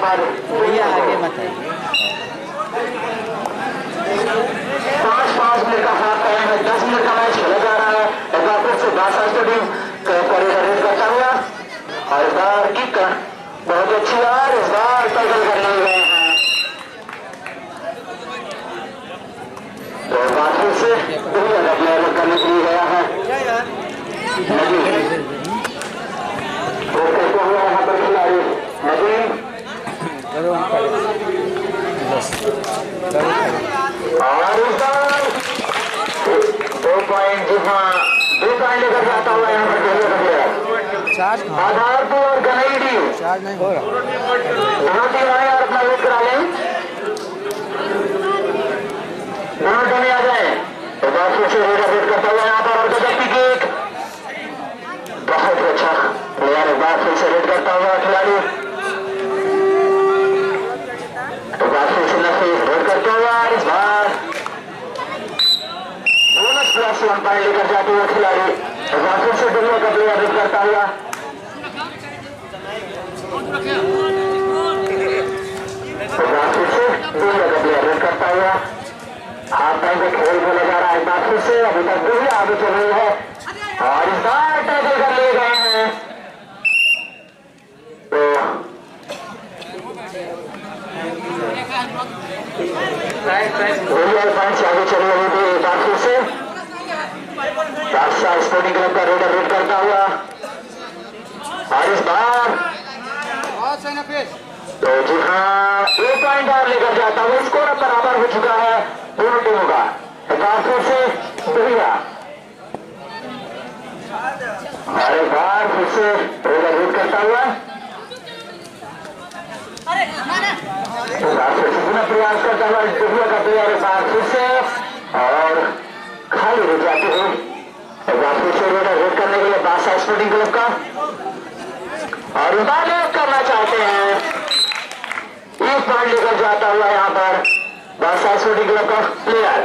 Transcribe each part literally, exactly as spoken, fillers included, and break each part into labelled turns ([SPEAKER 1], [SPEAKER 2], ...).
[SPEAKER 1] बार
[SPEAKER 2] भैया आगे मत आइए।
[SPEAKER 1] पाँच पाँच मिनट का हाफ टाइम है, दस मिनट का मैच खेला जा रहा है। एक बार फिर से बादशाह स्टेडियम रेड करता हुआ और इस बार किक बहुत अच्छी और इस बार टैकल कर लिए गए हैं। तो एक बार फिर से दुनिया का प्लेयर करने के लिए गया है हुआ यहाँ पर खिलाड़ी नदीम और इस बार दो पॉइंट जी हाँ दो पॉइंट लेकर जाता हुआ यहाँ पर खेलने का प्लेयर आधारपुर और गनईडी
[SPEAKER 2] चार्ज नहीं हो रहा।
[SPEAKER 1] दोनों टीम आए और अपना वेट करा लें, दोनों टीमें आ जाए। तो बात फिर से वेट करता हुआ यहाँ पर और गजब की किक बहुत अच्छा प्लेयर एक बार फिर से रेड करता हुआ खिलाड़ी तो बार फिर से नफीस रेड करता हुआ इस बार बोनस प्लस वन पॉइंट लेकर जाते हुए खिलाड़ी एक बार फिर से दुनिया का प्लेयर रेड करता हुआ एक बार फिर से दुनिया का प्लेयर रेड करता हुआ हाफ टाइम का खेल खेला जा रहा है। एक बार फिर से अभी तक दुनिया आगे चल रही है और इस बार टैकल कर लिए गए हैं। तो पॉइंट आगे चल रही थी एक बार फिर से बादशाह स्पोर्टिंग क्लब का रेडर रेड करता हुआ और इस बार तो जी हाँ एक पॉइंट और लेकर जाता हुआ स्कोर अब बराबर हो चुका है दोनों टीमों का। एक बार फिर से दुनिया और एक बार फिर से रेडर रेड करता हुआ पुनः प्रयास करता हुआ दुनिया का प्लेयर एक बार फिर से और खाली हो जाते हुए एक बार फिर से रेडर रेड करने के लिए बादशाह स्पोर्टिंग क्लब का और इबादत करना चाहते हैं। एक पॉइंट लेकर जाता हुआ यहाँ पर बादशाह स्पोर्टिंग क्लब का प्लेयर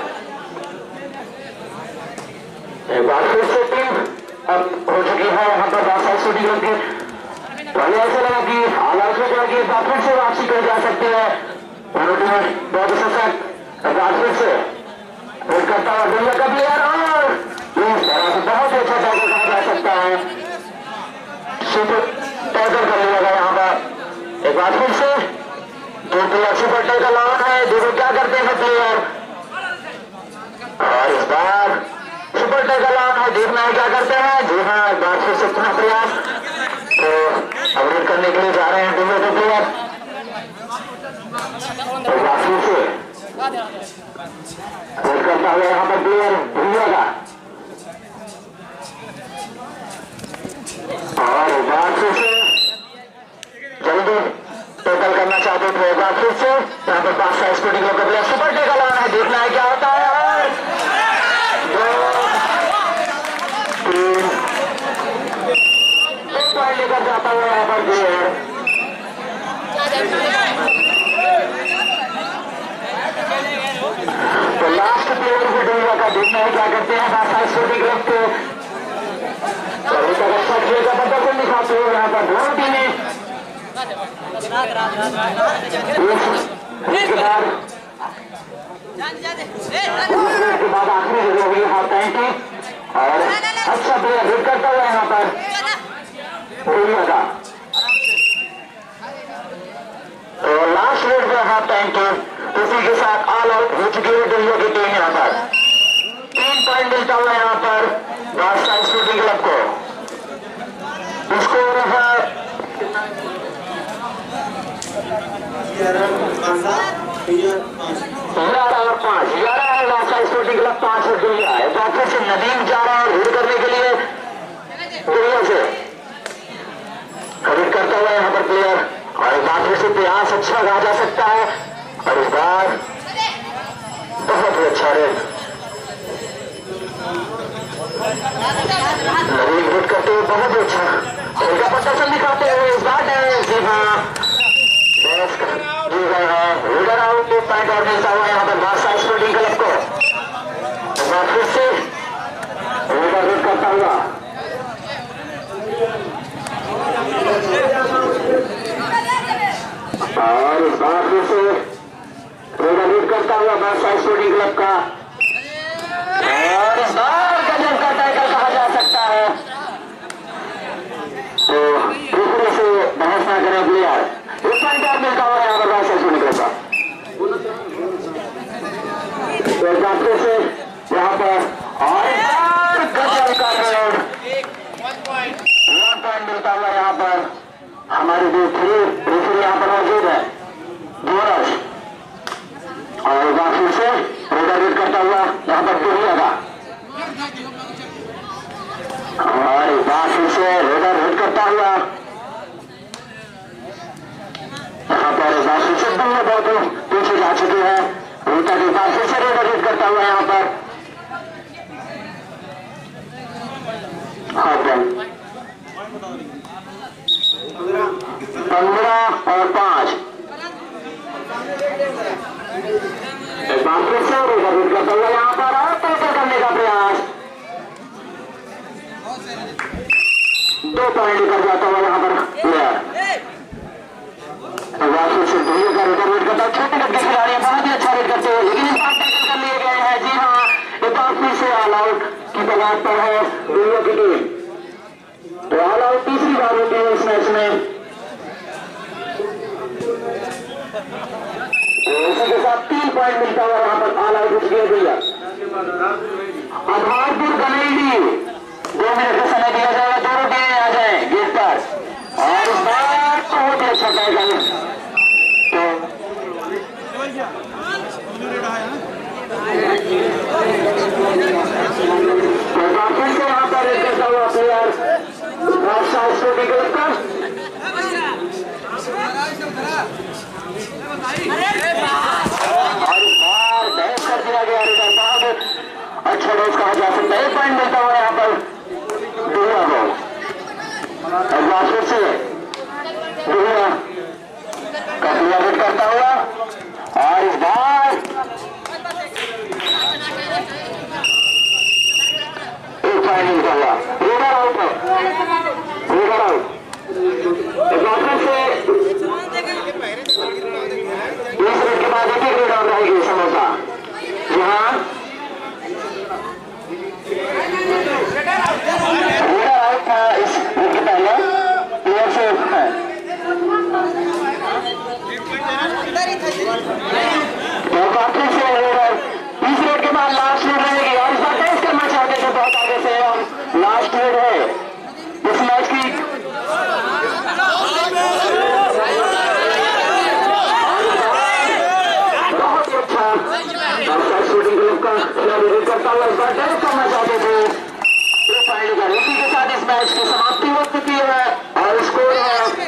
[SPEAKER 1] एक बार फिर से टीम अब हो चुकी है यहाँ पर बादशाह स्पोर्टिंग क्लब की। पहले ऐसा लगा कि हालात में जाएगी एक बार फिर से वापसी कर जा सकती है दोनों टीमें बहुत सशक्त एक बार फिर से रेड करता हुआ दुनिया का प्लेयर और इस तरह से बहुत ही अच्छा टैकल कहा जा सकता है। सुपर टैकल कर लिया गया यहाँ पर एक बार फिर से दो प्लेयर सुपर टैकल ऑन है। देखो क्या करते हैं प्लेयर और इस बार सुपर टैकल ऑन है, देखना है क्या करते हैं। जी हाँ एक बार फिर से पुनः प्रयास तो अपडेट करने के लिए जा रहे हैं दोनों के प्लेयर एक बार फिर से रेड करता हुआ यहाँ पर प्लेयर भूलिया का और एक बार फिर से जल्दी टैकल करना चाहते थे। एक बार फिर से यहाँ पर बादशाह स्पोर्टिंग क्लब का प्लेयर सुपर टैकल ऑन है, देखना है क्या होता है और दो तीन दो पॉइंट लेकर जाता हुआ यहाँ पर प्लेयर तो लास्ट प्लेयर भी दुनिया का देखना है क्या करते हैं बादशाह स्पोर्टिंग क्लब के अभी तक अच्छा खेल का प्रदर्शन दिखाते हुए यहाँ पर दोनों टीमें के बाद के बाद आखिरी जगह होगी हाफ टाइम की और अच्छा प्लेयर रेड करता हुआ यहाँ पर दुनिया का तो लास्ट रेड में हाफ टाइम के उसी के साथ ऑल आउट हो चुकी है दुनिया की टीम यहाँ पर तीन पॉइंट मिलता हुआ यहाँ पर बादशाह स्पोर्टिंग क्लब को। स्कोर है ग्यारह और पांच ग्यारह है बादशाह स्पोर्टिंग क्लब पांच और दुनिया है। तो फिर से नदीम जा रहा है रीड करने के लिए दुनिया से खरीद करता हुआ यहाँ पर प्लेयर और एक बार फिर से प्रयास अच्छा कहा जा सकता है और इस बार बहुत ही अच्छा रेड नदीम हिट करते हुए बहुत ही अच्छा खेल का प्रदर्शन दिखाते हुए इस बार जी हाँ बेस दी गए हैं रीडर आउट एक पॉइंट और मिलता हुआ यहाँ पर बादशाह स्पोर्टिंग क्लब को। एक बार फिर से रीडर हिट करता हुआ और और इस बार फिर से रेड करता हुआ बादशाह स्पोर्टिंग क्लब का, और इस बार गजब का टाइटल कहा जा सकता है। तो दूसरे से बहस ना करें प्लेयर, एक पॉइंट और मिलता हुआ यहाँ पर बादशाह स्पोर्टिंग क्लब का। तो एक बार फिर से यहाँ पर और इस बार गजब का रेड, वन पॉइंट मिलता हुआ यहाँ पर हमारी जो थ्री रेफरी यहाँ पर मौजूद है जोरस, और एक बार फिर से रेड करता हुआ यहाँ पर टूरिया का, और एक बार फिर से रेडर हिट करता हुआ यहाँ पर एक बार फिर से बहुत पीछे जा चुके हैं। रोटा एक बार फिर से रेडर हिट करता हुआ यहाँ पर पंद्रह और पांच, एक बार फिर से रेडर हिट करता हुआ यहाँ पर और टैकल करने का प्रयास, दो पॉइंट कर जाता हुआ यहाँ पर प्लेयर। एक बार फिर से धोनी का रेडर हिट करता, छोटे कद के खिलाड़ी बहुत ही अच्छा रेड करते हुए, लेकिन इस बार टैकल कर लिए गए हैं। जी हाँ, एक बार फिर से ऑल आउट की तलाश पर है दोनों की टीम। तो ऑल आउट तीसरी बार होती है इस मैच में। इसी के साथ तीन पॉइंट मिलता हुआ यहाँ पर ऑल आउट किया गया। आधारपुर कनेडी दो मिनट का समय दिया जाएगा, दोनों टीमें आ जाए गेट पर, और इस बार बहुत ही अच्छा टाइटल। तो फिर से यहाँ पर रेड करता हुआ प्लेयर बादशाह स्पोर्टिंग क्लब का, और इस बार बहस कर दिया गया रेडर, बहुत अच्छा डैश कहा जा सकता है। एक पॉइंट मिलता हुआ यहाँ पर दुनिया को, एक बार फिर से दुनिया का प्लेयर हिट करता हुआ, और इस बार एक पॉइंट मिलता हुआ, रेडर आउट है, रेडर आउट। एक बार फिर से बीस मिनट के बाद एक एक रेड आउट रहेगी समोसा। यहाँ रेडर आउट था इस के पहले, प्लेयर से है। तो बाकी से रेडर बीस मिनट के बाद लास्ट रेड रहेगी, और इस बार टेस्ट करना चाहते थे बहुत आगे से, और लास्ट रेड है इस मैच की। बहुत ही अच्छा बादशाह स्पोर्टिंग क्लब का खिलाड़ी करता हुआ इस बार टेस्ट करना चाहते थे। एक पॉइंट का इसी के साथ इस मैच की समाप्ति हो चुकी है, और स्कोर है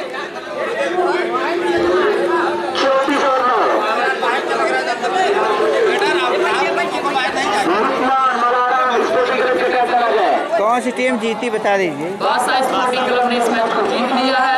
[SPEAKER 1] चौतीस और नौ।
[SPEAKER 2] कौन सी टीम जीती बता दीजिए।
[SPEAKER 3] बादशाह स्पोर्टिंग क्लब ने इस मैच को जीत लिया है।